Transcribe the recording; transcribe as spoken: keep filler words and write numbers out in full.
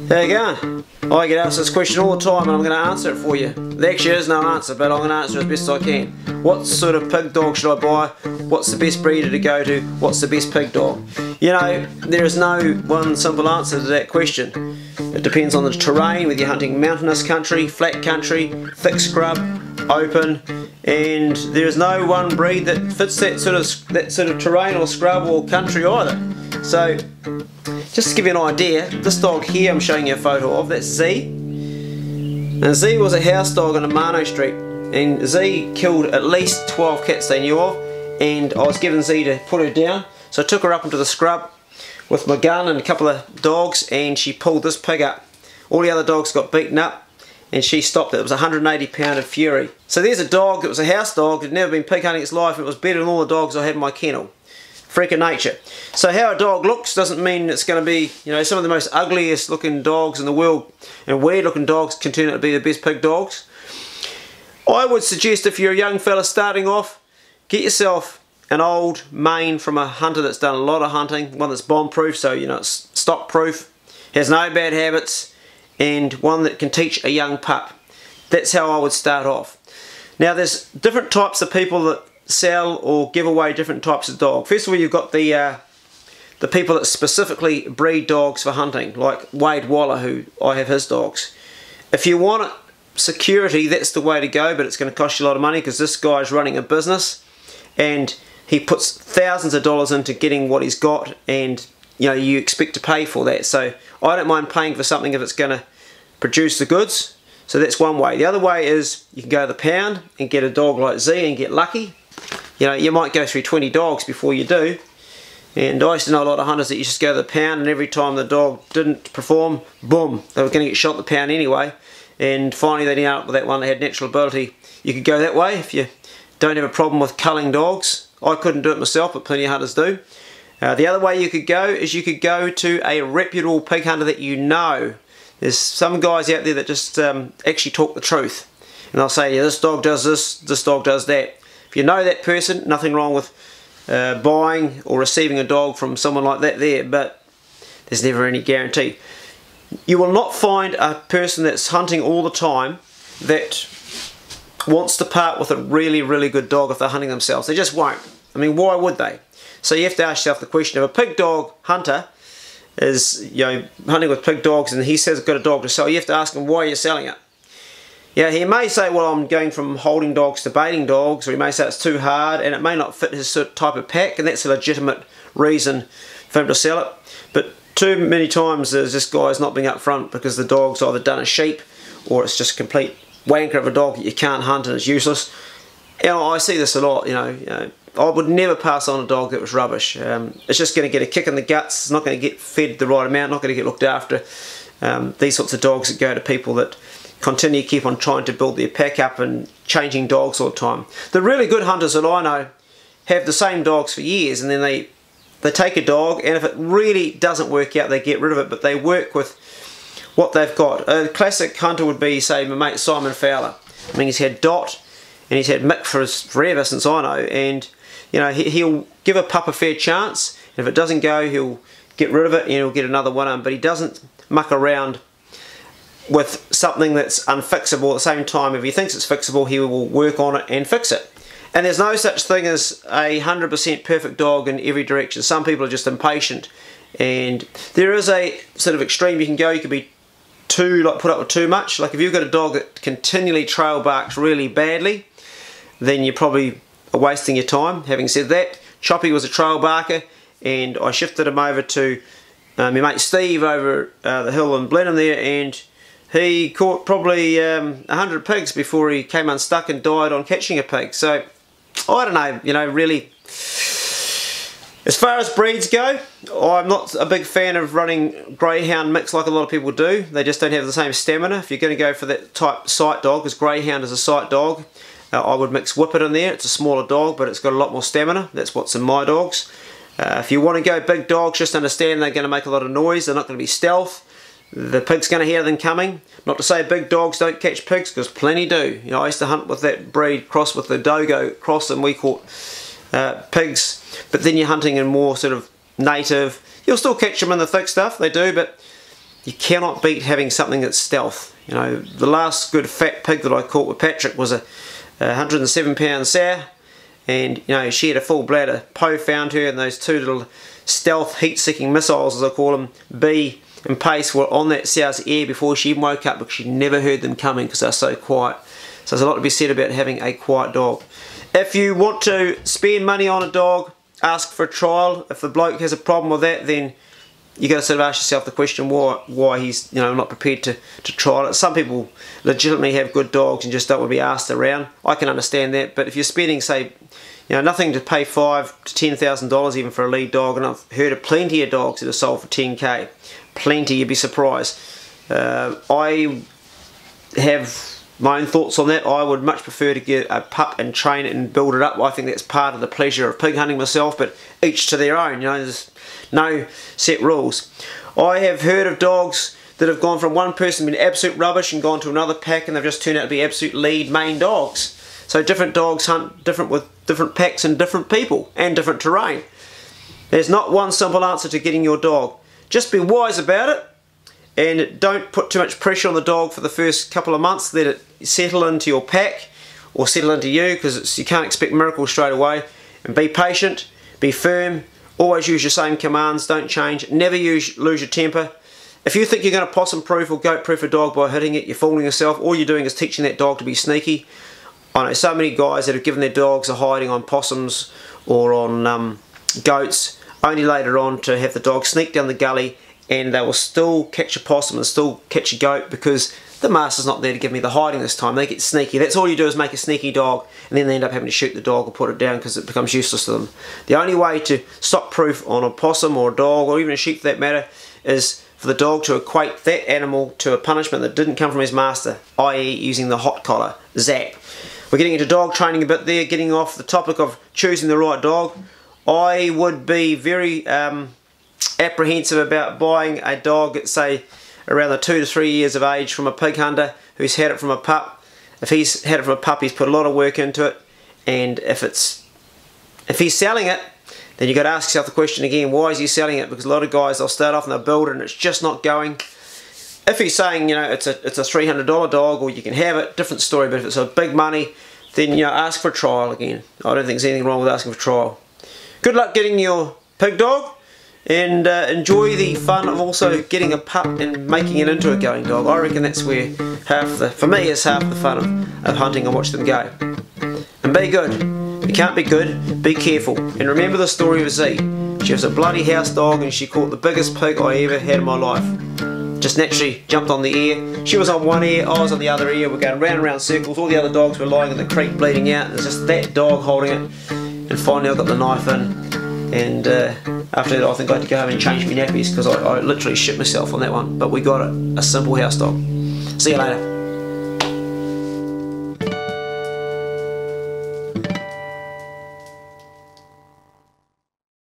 How you going? I get asked this question all the time and I'm going to answer it for you. There actually is no answer, but I'm going to answer as best as I can. What sort of pig dog should I buy? What's the best breeder to go to? What's the best pig dog? You know, there is no one simple answer to that question. It depends on the terrain, whether you're hunting mountainous country, flat country, thick scrub, open, and there is no one breed that fits that sort of that sort of terrain or scrub or country either. So, just to give you an idea, this dog here I'm showing you a photo of, that's Z. Now Z was a house dog on Amano Street, and Z killed at least twelve cats they knew of, and I was given Z to put her down, so I took her up into the scrub with my gun and a couple of dogs, and she pulled this pig up. All the other dogs got beaten up, and she stopped it. It was a one hundred eighty pound of fury. So there's a dog that was a house dog, had never been pig hunting its life, and it was better than all the dogs I had in my kennel. Freak of nature. So how a dog looks doesn't mean it's going to be, you know, some of the most ugliest looking dogs in the world and weird looking dogs can turn out to be the best pig dogs. I would suggest if you're a young fella starting off, get yourself an old mane from a hunter that's done a lot of hunting, one that's bomb proof, so you know it's stock proof, has no bad habits, and one that can teach a young pup. That's how I would start off. Now there's different types of people that sell or give away different types of dog. First of all, you've got the uh, the people that specifically breed dogs for hunting, like Wade Waller, who I have his dogs. If you want security, that's the way to go, but it's going to cost you a lot of money because this guy's running a business and he puts thousands of dollars into getting what he's got, and you know you expect to pay for that. So I don't mind paying for something if it's going to produce the goods. So that's one way. The other way is you can go to the pound and get a dog like Z and get lucky. You know, you might go through twenty dogs before you do, and I used to know a lot of hunters that you just go to the pound, and every time the dog didn't perform, boom, they were going to get shot at the pound anyway, and finally they ended up with that one that had natural ability. You could go that way if you don't have a problem with culling dogs. I couldn't do it myself, but plenty of hunters do. Uh, the other way you could go is you could go to a reputable pig hunter that you know. There's some guys out there that just um, actually talk the truth, and they'll say, yeah, this dog does this, this dog does that. If you know that person, nothing wrong with uh, buying or receiving a dog from someone like that there, but there's never any guarantee. You will not find a person that's hunting all the time that wants to part with a really, really good dog if they're hunting themselves. They just won't. I mean, why would they? So you have to ask yourself the question, if a pig dog hunter is, you know, hunting with pig dogs and he says he's got a dog to sell, you have to ask him, why are you selling it? Yeah, he may say, well, I'm going from holding dogs to baiting dogs, or he may say it's too hard and it may not fit his type of pack, and that's a legitimate reason for him to sell it. But too many times there's this guy's not being upfront because the dog's either done a sheep or it's just a complete wanker of a dog that you can't hunt and it's useless. You know, I see this a lot, you know, you know I would never pass on a dog that was rubbish. Um, it's just going to get a kick in the guts, it's not going to get fed the right amount, not going to get looked after. Um, these sorts of dogs that go to people that continue to keep on trying to build their pack up and changing dogs all the time. The really good hunters that I know have the same dogs for years, and then they they take a dog, and if it really doesn't work out they get rid of it, but they work with what they've got. A classic hunter would be, say, my mate Simon Fowler. I mean, he's had Dot and he's had Mick for his, forever since I know, and you know he, he'll give a pup a fair chance, and if it doesn't go he'll get rid of it and he'll get another one, but he doesn't muck around with something that's unfixable. At the same time, if he thinks it's fixable, he will work on it and fix it. And there's no such thing as a one hundred percent perfect dog in every direction. Some people are just impatient, and there is a sort of extreme you can go. You could be too, like, put up with too much. Like if you've got a dog that continually trail barks really badly, then you probably are wasting your time. Having said that, Choppy was a trail barker, and I shifted him over to uh, my mate Steve over uh, the hill in Blenheim there, and he caught probably um, a hundred pigs before he came unstuck and died on catching a pig. So, I don't know, you know, really, as far as breeds go, I'm not a big fan of running greyhound mix like a lot of people do. They just don't have the same stamina. If you're going to go for that type sight dog, because greyhound is a sight dog, uh, I would mix Whippet in there. It's a smaller dog, but it's got a lot more stamina. That's what's in my dogs. Uh, if you want to go big dogs, just understand they're going to make a lot of noise. They're not going to be stealth. The pig's going to hear them coming. Not to say big dogs don't catch pigs, because plenty do. You know, I used to hunt with that breed cross with the Dogo cross, and we caught uh, pigs. But then you're hunting in more sort of native. You'll still catch them in the thick stuff, they do, but you cannot beat having something that's stealth. You know, the last good fat pig that I caught with Patrick was a, a one hundred and seven pound sow, and you know, she had a full bladder. Poe found her, and those two little stealth heat-seeking missiles, as I call them, Bee and Pace, were on that sow's ear before she even woke up, because she never heard them coming because they're so quiet. So there's a lot to be said about having a quiet dog. If you want to spend money on a dog, ask for a trial. If the bloke has a problem with that, then you got to sort of ask yourself the question why why he's, you know, not prepared to, to trial it. Some people legitimately have good dogs and just don't want to be asked around. I can understand that, but if you're spending, say, you know, nothing to pay five to ten thousand dollars even for a lead dog, and I've heard of plenty of dogs that are sold for ten K, plenty, you'd be surprised. Uh, I have my own thoughts on that. I would much prefer to get a pup and train it and build it up. I think that's part of the pleasure of pig hunting myself, but each to their own. You know, there's no set rules. I have heard of dogs that have gone from one person being absolute rubbish and gone to another pack, and they've just turned out to be absolute lead main dogs. So different dogs hunt different with different packs and different people and different terrain. There's not one simple answer to getting your dog. Just be wise about it, and don't put too much pressure on the dog for the first couple of months. Let it settle into your pack or settle into you, because you can't expect miracles straight away. And be patient, be firm, always use your same commands, don't change, never use, lose your temper. If you think you're going to possum proof or goat proof a dog by hitting it, you're fooling yourself. All you're doing is teaching that dog to be sneaky. I know so many guys that have given their dogs a hiding on possums or on um, goats, only later on to have the dog sneak down the gully, and they will still catch a possum and still catch a goat because the master's not there to give me the hiding this time. They get sneaky. That's all you do, is make a sneaky dog, and then they end up having to shoot the dog or put it down because it becomes useless to them. The only way to stop proof on a possum or a dog, or even a sheep for that matter, is for the dog to equate that animal to a punishment that didn't come from his master, that is using the hot collar, zap. We're getting into dog training a bit there, getting off the topic of choosing the right dog. I would be very um, apprehensive about buying a dog at, say, around the two to three years of age from a pig hunter who's had it from a pup. If he's had it from a pup, he's put a lot of work into it, and if it's if he's selling it, then you've got to ask yourself the question again, why is he selling it? Because a lot of guys, they'll start off and they'll build it and it's just not going. If he's saying, you know, it's a it's a three hundred dollar dog, or you can have it, different story. But if it's a big money, then, you know, ask for a trial again. I don't think there's anything wrong with asking for a trial. Good luck getting your pig dog, and uh, enjoy the fun of also getting a pup and making it into a going dog. I reckon that's where half the, for me, is half the fun of, of hunting and watch them go. And be good. If you can't be good, be careful. And remember the story of Z. She was a bloody house dog and she caught the biggest pig I ever had in my life. Just naturally jumped on the ear. She was on one ear, I was on the other ear. We're going round and round circles. All the other dogs were lying in the creek bleeding out. It's just that dog holding it. And finally I got the knife in. And uh, after that, I think I had to go home and change my nappies because I, I literally shit myself on that one. But we got it. A simple house dog. See you later.